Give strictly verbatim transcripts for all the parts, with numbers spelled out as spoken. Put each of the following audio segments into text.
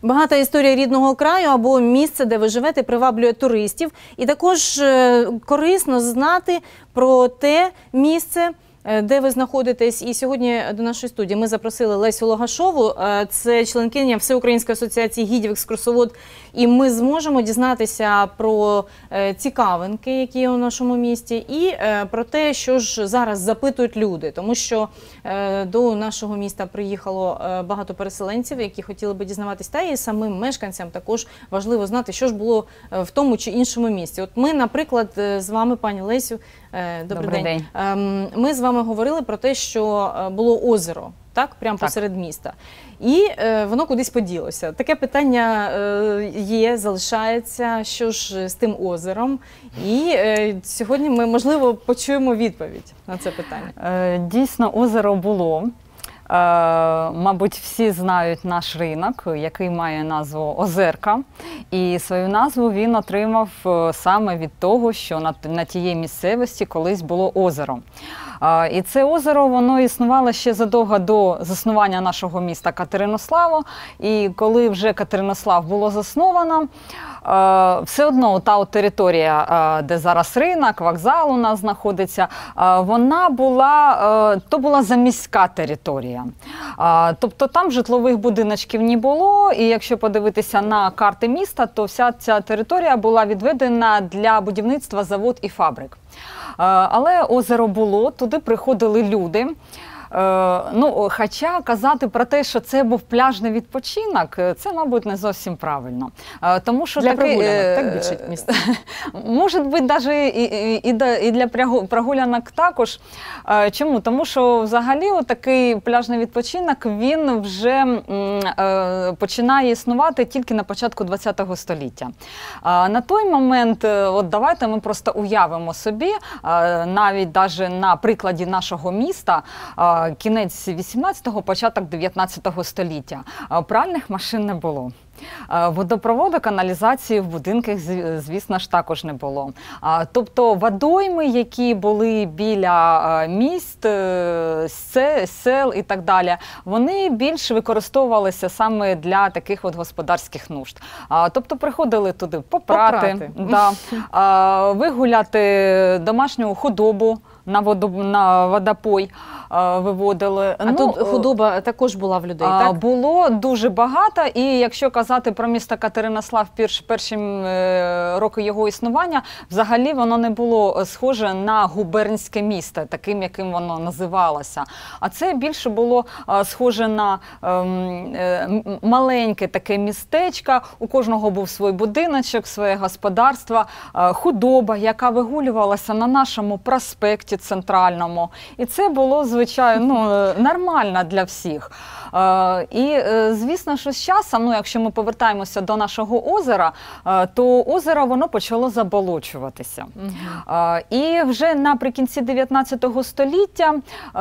Багата історія рідного краю або місце, де ви живете, приваблює туристів. І також корисно знати про те місце, де ви знаходитесь. І сьогодні до нашої студії ми запросили Лесю Логашову, це членкиня Всеукраїнської асоціації гідів екскурсовод. І ми зможемо дізнатися про цікавинки, які є у нашому місті, і про те, що ж зараз запитують люди. Тому що до нашого міста приїхало багато переселенців, які хотіли би дізнаватися, та і самим мешканцям також важливо знати, що ж було в тому чи іншому місті. От ми, наприклад, з вами, пані Лесю, добрий, добрий день. день. Ми з вами говорили про те, що було озеро, так, прямо так. посеред міста. І е, воно кудись поділося. Таке питання е, є, залишається, що ж з тим озером. І е, сьогодні ми, можливо, почуємо відповідь на це питання. Е, дійсно, озеро було. Е, мабуть, всі знають наш ринок, який має назву Озерка. І свою назву він отримав саме від того, що на, на тієї місцевості колись було озеро. І це озеро, воно існувало ще задовго до заснування нашого міста Катеринослава. І коли вже Катеринослав було засновано, все одно та територія, де зараз ринок, вокзал у нас знаходиться, вона була, то була заміська територія. Тобто там житлових будиночків не було, і якщо подивитися на карти міста, то вся ця територія була відведена для будівництва завод і фабрик. Але озеро було, туди приходили люди. Ну, хоча казати про те, що це був пляжний відпочинок, це, мабуть, не зовсім правильно. Тому що для таки, прогулянок, так більше місце? Може бути, навіть і, і, і для прогулянок також. Чому? Тому що взагалі такий пляжний відпочинок, він вже починає існувати тільки на початку ХХ століття. На той момент, от давайте ми просто уявимо собі, навіть навіть на прикладі нашого міста, кінець вісімнадцятого, початок дев'ятнадцятого століття. Пральних машин не було. Водопроводу, каналізації в будинках, звісно ж, також не було. Тобто водойми, які були біля міст, сел і так далі, вони більш використовувалися саме для таких от господарських нужд. Тобто приходили туди попрати, да, вигуляти домашню худобу, на, водо, на водопой виводили. А ну, тут худоба також була в людей, так? Було дуже багато, і якщо казати про місто Катеринослав перші, перші роки його існування, взагалі воно не було схоже на губернське місто, таким, яким воно називалося. А це більше було схоже на ем, маленьке таке містечко, у кожного був свій будиночок, своє господарство, худоба, яка вигулювалася на нашому проспекті центральному. І це було, звичайно, ну, нормально для всіх. І, звісно, що з часом, ну, якщо ми повертаємося до нашого озера, то озеро, воно почало заболочуватися. Угу. І вже наприкінці дев'ятнадцятого століття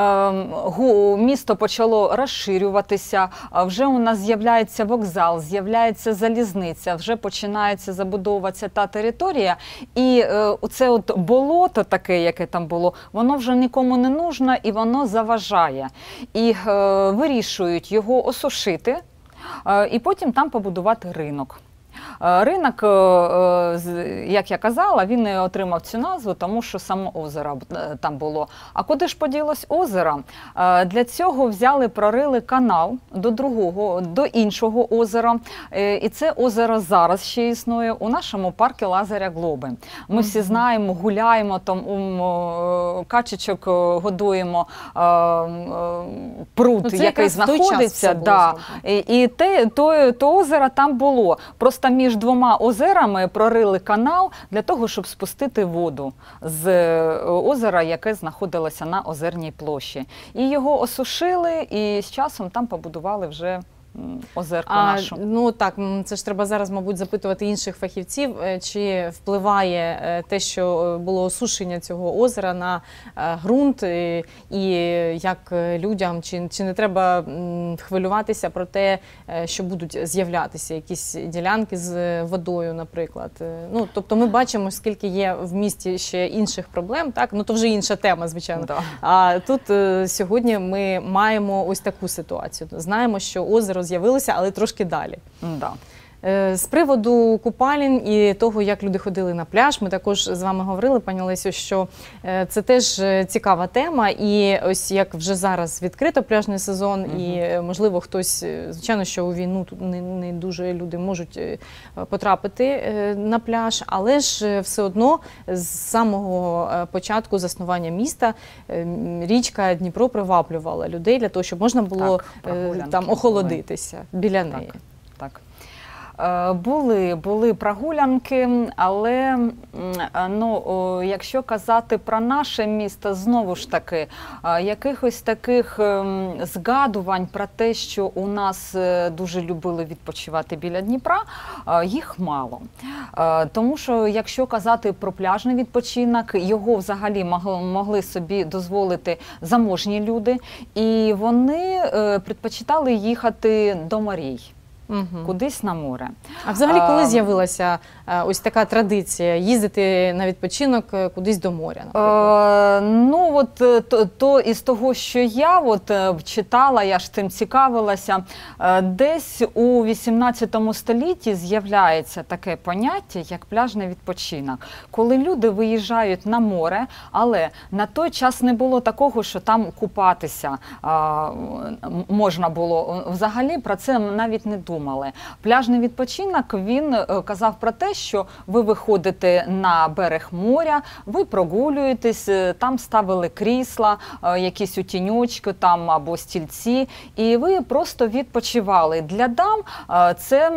місто почало розширюватися, вже у нас з'являється вокзал, з'являється залізниця, вже починається забудовуватися та територія. І це от болото таке, яке там було, воно вже нікому не нужно і воно заважає. І вирішують його осушити, і потім там побудувати ринок. Ринок, як я казала, він не отримав цю назву, тому що само озеро там було. А куди ж поділось озеро? Для цього взяли, прорили канал до другого, до іншого озера. І це озеро зараз ще існує у нашому парку Лазаря Глоби. Ми всі знаємо, гуляємо, там качечок годуємо, пруд, ну, який знаходиться. Да. І те, то, то озеро там було. Просто між двома озерами прорили канал для того, щоб спустити воду з озера, яке знаходилося на озерній площі. І його осушили, і з часом там побудували вже озерку а, нашу. Ну так, це ж треба зараз, мабуть, запитувати інших фахівців, чи впливає те, що було осушення цього озера на ґрунт, і, і як людям, чи, чи не треба хвилюватися про те, що будуть з'являтися якісь ділянки з водою, наприклад. Ну, тобто ми бачимо, скільки є в місті ще інших проблем, так? Ну, то вже інша тема, звичайно. Да. А тут сьогодні ми маємо ось таку ситуацію. Знаємо, що озеро з'явилося, але трошки далі. Да. З приводу купалень і того, як люди ходили на пляж, ми також з вами говорили, пані Лесю, що це теж цікава тема. І ось як вже зараз відкрито пляжний сезон, угу. і, можливо, хтось, звичайно, що у війну тут не, не дуже люди можуть потрапити на пляж, але ж все одно з самого початку заснування міста річка Дніпро приваблювала людей для того, щоб можна було так, там охолодитися біля так, неї. Так. Були, були прогулянки, але ну, якщо казати про наше місто, знову ж таки, якихось таких згадувань про те, що у нас дуже любили відпочивати біля Дніпра, їх мало. Тому що, якщо казати про пляжний відпочинок, його взагалі могли собі дозволити заможні люди, і вони предпочитали їхати до морей. Угу. Кудись на море. А взагалі, коли з'явилася ось така традиція їздити на відпочинок кудись до моря? Е, ну, от то, то із того, що я от читала, я ж цим цікавилася, десь у вісімнадцятому столітті з'являється таке поняття, як пляжний відпочинок. Коли люди виїжджають на море, але на той час не було такого, що там купатися а, можна було. Взагалі про це навіть не думали. Пляжний відпочинок, він казав про те, що ви виходите на берег моря, ви прогулюєтесь, там ставили крісла, якісь у тіньочки там або стільці, і ви просто відпочивали. Для дам це...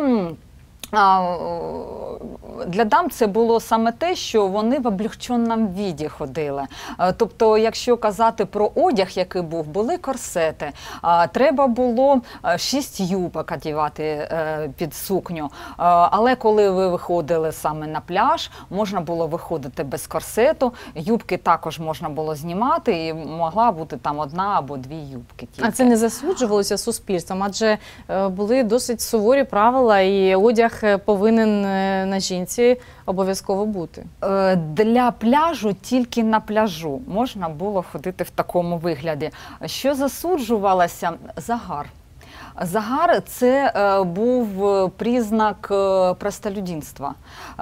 Для дам це було саме те, що вони в облегченому віді ходили. Тобто, якщо казати про одяг, який був, були корсети, треба було шість юбок одягати під сукню. Але коли ви виходили саме на пляж, можна було виходити без корсету, юбки також можна було знімати, і могла бути там одна або дві юбки тільки. А це не засуджувалося суспільством? Адже були досить суворі правила, і одяг повинен на жінці обов'язково бути. Для пляжу тільки на пляжу можна було ходити в такому вигляді. Що засуджувалося? Загар. Загар – це був признак простолюдинства.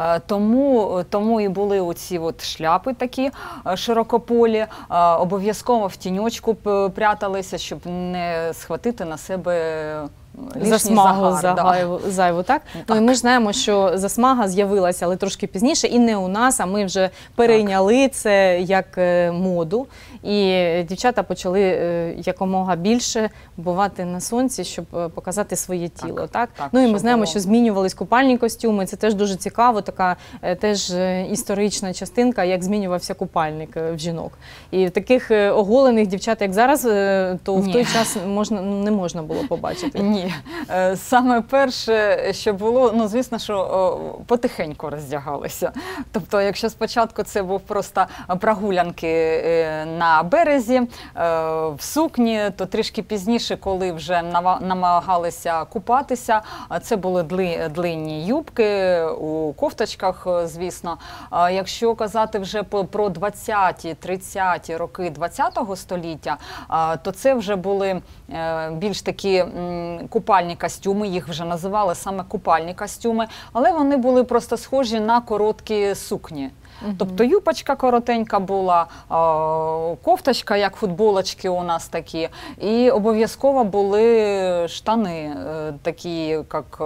Тому, тому і були оці от шляпи такі широкополі, обов'язково в тіньочку пряталися, щоб не схватити на себе засмагу загар, да. зайву, так? так? Ну, і ми ж знаємо, що засмага з'явилася, але трошки пізніше, і не у нас, а ми вже перейняли так. це як моду. І дівчата почали якомога більше бувати на сонці, щоб показати своє тіло. Так, так? Так, ну і ми знаємо, було. що змінювались купальні костюми, це теж дуже цікаво, така теж історична частинка, як змінювався купальник в жінок. І таких оголених дівчат, як зараз, то в Ні. той час можна, не можна було побачити. Ні. Саме перше, що було, ну, звісно, що потихеньку роздягалися. Тобто, якщо спочатку це був просто прогулянки на березі, в сукні, то трішки пізніше, коли вже намагалися купатися, це були длинні юбки, у кофточках, звісно. Якщо казати вже про двадцяті-тридцяті роки двадцятого століття, то це вже були більш такі купальні костюми, їх вже називали саме купальні костюми, але вони були просто схожі на короткі сукні. Угу. Тобто юбочка коротенька була, кофточка, як футболочки у нас такі, і обов'язково були штани такі, як...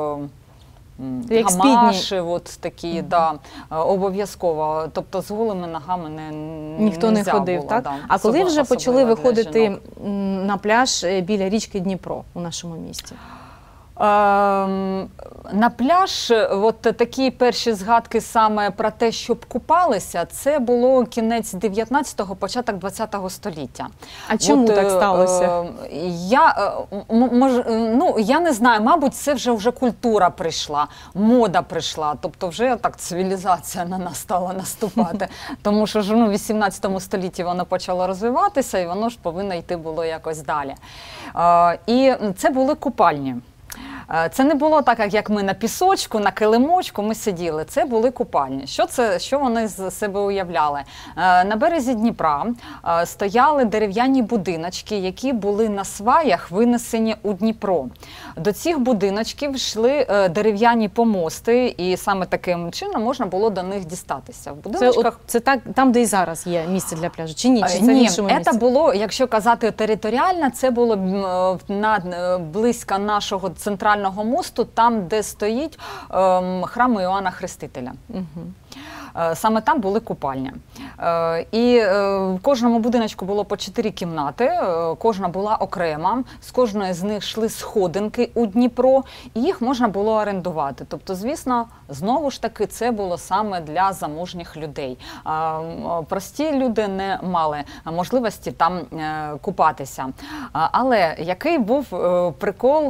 Як гамаші, от такі, mm-hmm. да, обов'язково. Тобто з голими ногами не ніхто не ходив, було, так? Да. А коли вже почали виходити жінок. на пляж біля річки Дніпро у нашому місті? На пляж, от такі перші згадки саме про те, щоб купалися, це було кінець дев'ятнадцятого, початок двадцятого століття. А чому от, так сталося? Я, мож, ну, я не знаю, мабуть, це вже, вже культура прийшла, мода прийшла, тобто вже так цивілізація на нас стала наступати. Тому що ж, ну, в вісімнадцятому столітті воно почало розвиватися, і воно ж повинно йти було якось далі. І це були купальні. Це не було так, як ми на пісочку, на килимочку ми сиділи. Це були купальні. Що це, що вони з себе уявляли? На березі Дніпра стояли дерев'яні будиночки, які були на сваях винесені у Дніпро. До цих будиночків йшли дерев'яні помости, і саме таким чином можна було до них дістатися. В будиночках... Це, це так, там, де і зараз є місце для пляжу, чи ні? Чи це ні, в іншому місці? це було, якщо казати територіально, це було на, близько нашого центрального мосту, там, де стоїть ем, храм Іоанна Хрестителя. Угу. Саме там були купальні. І в кожному будиночку було по чотири кімнати, кожна була окрема, з кожної з них йшли сходинки у Дніпро, і їх можна було орендувати. Тобто, звісно, знову ж таки, це було саме для заможніх людей. Прості люди не мали можливості там купатися. Але який був прикол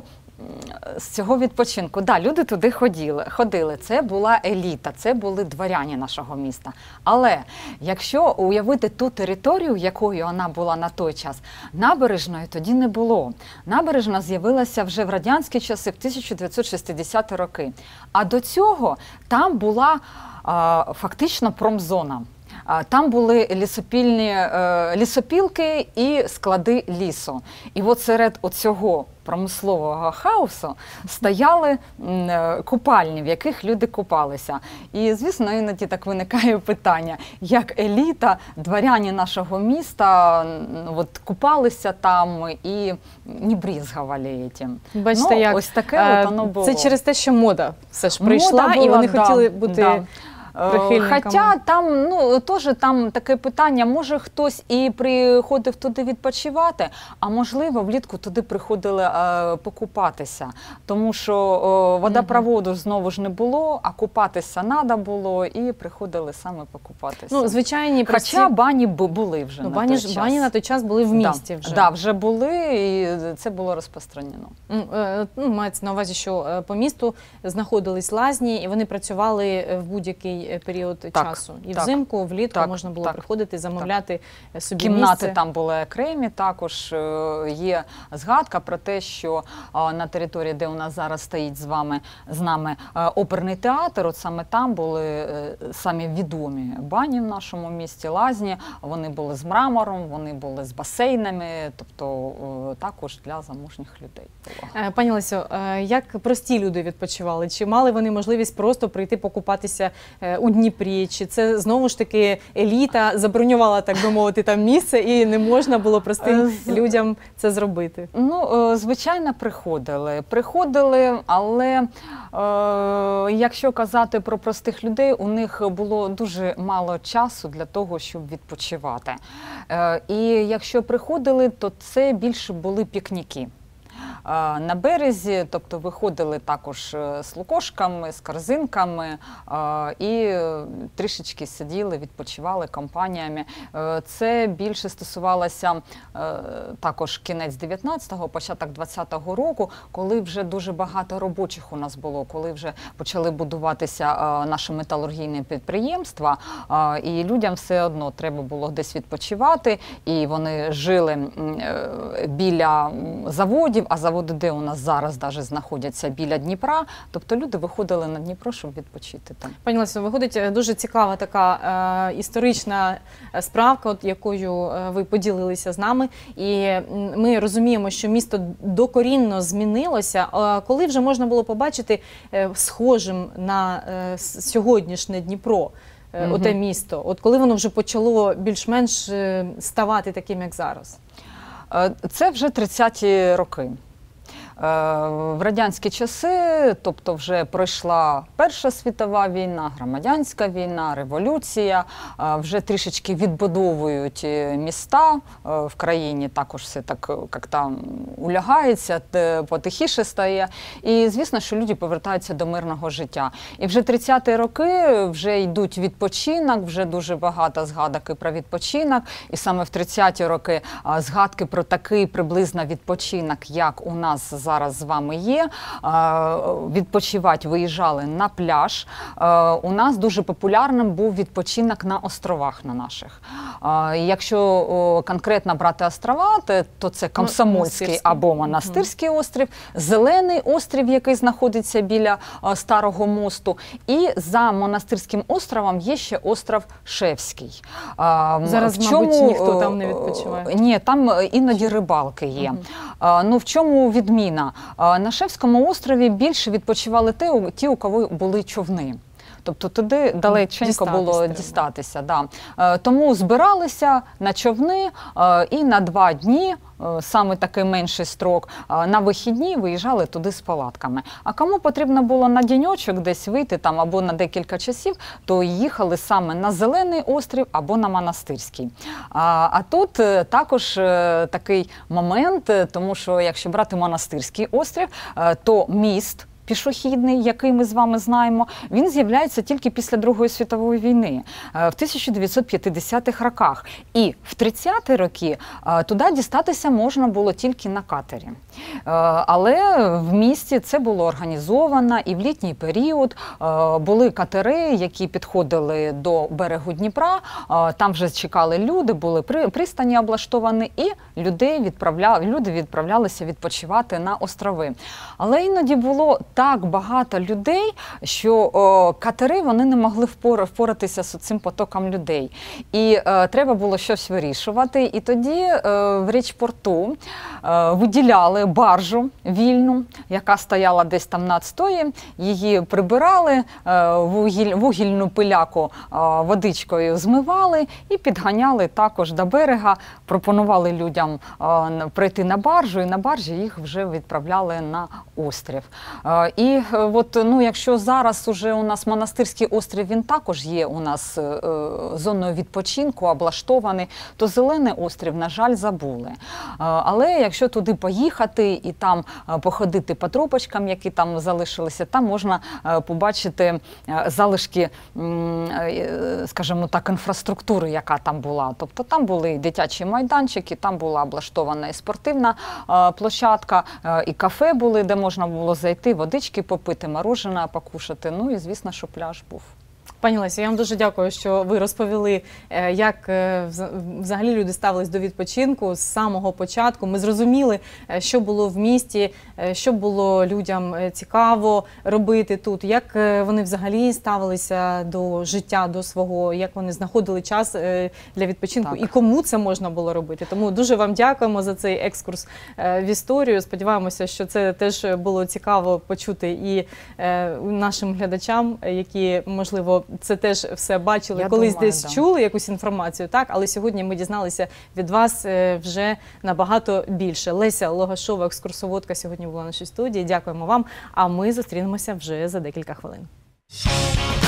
з цього відпочинку? Да, люди туди ходили, ходили. Це була еліта, це були дворяні нашого міста. Але якщо уявити ту територію, якою вона була на той час, набережної тоді не було. Набережна з'явилася вже в радянські часи, в тисяча дев'ятсот шістдесяті роки. А до цього там була а, фактично промзона. Там були лісопільні, лісопілки і склади лісу. І от серед оцього промислового хаосу стояли купальні, в яких люди купалися. І, звісно, іноді так виникає питання, як еліта, дворяні нашого міста от, купалися там і не бризгавали цим. Бачите, ну, як ось таке от воно було. Це через те, що мода все ж прийшла, була, і вони да, хотіли бути... Да. Прихильниками. Хоча там, ну, теж там таке питання, може хтось і приходив туди відпочивати, а можливо влітку туди приходили е, покупатися, тому що е, водопроводу знову ж не було, а купатися треба було і приходили саме покупатися. Ну, звичайні, прості... Хоча бані були вже ну, на бані, той ж, час. Бані на той час були в місті да, вже. Так, да, вже були і це було розпространено. Ну, мається на увазі, що по місту знаходились лазні і вони працювали в будь-який період так, часу. І так, взимку, влітку так, можна було так, приходити, замовляти так. собі Кімнати місце. Там були окремі, також є згадка про те, що на території, де у нас зараз стоїть з вами, з нами оперний театр, от саме там були самі відомі бані в нашому місті, лазні, вони були з мрамором, вони були з басейнами, тобто також для заможних людей було. Пані Лесю, як прості люди відпочивали? Чи мали вони можливість просто прийти покупатися у Дніпрі? Чи це знову ж таки еліта забронювала, так би мовити, там місце і не можна було простим людям це зробити? Ну, звичайно, приходили. Приходили, але е, якщо казати про простих людей, у них було дуже мало часу для того, щоб відпочивати. Е, і якщо приходили, то це більше були пікніки. На березі, тобто виходили також з лукошками, з корзинками і трішечки сиділи, відпочивали компаніями. Це більше стосувалося також кінець дев'ятнадцятого, початок двадцятого року, коли вже дуже багато робочих у нас було, коли вже почали будуватися наші металургійні підприємства, і людям все одно треба було десь відпочивати, і вони жили біля заводів, а заводи, де у нас зараз навіть знаходяться біля Дніпра, тобто люди виходили на Дніпро, щоб відпочити там. Пані Лесю, виходить дуже цікава така е, історична справка, от, якою ви поділилися з нами, і ми розуміємо, що місто докорінно змінилося. Е, коли вже можна було побачити е, схожим на е, сьогоднішнє Дніпро, е, угу. оте місто, от коли воно вже почало більш-менш е, ставати таким, як зараз? Це вже тридцяті роки. В радянські часи, тобто вже пройшла Перша світова війна, громадянська війна, революція, вже трішечки відбудовують міста в країні, також все так як там улягається, потихіше стає. І звісно, що люди повертаються до мирного життя. І вже тридцяті роки вже йдуть відпочинок, вже дуже багато згадок і про відпочинок. І саме в тридцяті роки згадки про такий приблизно відпочинок, як у нас зараз з вами є, відпочивати виїжджали на пляж. У нас дуже популярним був відпочинок на островах на наших. Якщо конкретно брати острова, то це Комсомольський або Монастирський острів, Зелений острів, який знаходиться біля Старого мосту, і за Монастирським островом є ще остров Шевський. Зараз, в чому, мабуть, ніхто там не відпочиває. Ні, там іноді рибалки є. Uh-huh. Ну, в чому відміна? На Шевському острові більше відпочивали ті, у кого були човни. Тобто туди далеченько Дістатись було треба. дістатися. Да. Тому збиралися на човни і на два дні, саме такий менший строк, на вихідні виїжджали туди з палатками. А кому потрібно було на діньочок десь вийти там або на декілька часів, то їхали саме на Зелений острів або на Монастирський. А, а тут також такий момент, тому що якщо брати Монастирський острів, то міст пішохідний, який ми з вами знаємо, він з'являється тільки після Другої світової війни, в тисяча дев'ятсот п'ятдесятих роках. І в тридцяті роки туди дістатися можна було тільки на катері. Але в місті це було організовано, і в літній період були катери, які підходили до берегу Дніпра, там вже чекали люди, були пристані облаштовані, і людей відправляли, люди відправлялися відпочивати на острови. Але іноді було так багато людей, що о, катери вони не могли впоратися з цим потоком людей. І е, треба було щось вирішувати. І тоді е, в Річпорту е, виділяли баржу вільну, яка стояла десь там на відстої. Її прибирали, е, вугіль, вугільну пиляку е, водичкою змивали і підганяли також до берега. Пропонували людям е, прийти на баржу, і на баржі їх вже відправляли на острів. Е, І от, ну, якщо зараз уже у нас Монастирський острів, він також є у нас е, зоною відпочинку, облаштований, то Зелений острів, на жаль, забули. Е, але якщо туди поїхати і там е, походити по тропочкам, які там залишилися, там можна е, побачити е, залишки, е, скажімо так, інфраструктури, яка там була. Тобто там були дитячі майданчики, там була облаштована і спортивна е, площадка, е, і кафе були, де можна було зайти, водички попити, морожене покушати, ну і, звісно, що пляж був. Пані Лесю, я вам дуже дякую, що ви розповіли, як взагалі люди ставились до відпочинку з самого початку. Ми зрозуміли, що було в місті, що було людям цікаво робити тут, як вони взагалі ставилися до життя, до свого, як вони знаходили час для відпочинку так. І кому це можна було робити. Тому дуже вам дякуємо за цей екскурс в історію. Сподіваємося, що це теж було цікаво почути і нашим глядачам, які, можливо, це теж все бачили, Я колись думаю, десь да. чули якусь інформацію, так, але сьогодні ми дізналися від вас вже набагато більше. Леся Логашова, екскурсоводка, сьогодні була в нашій студії. Дякуємо вам, а ми зустрінемося вже за декілька хвилин.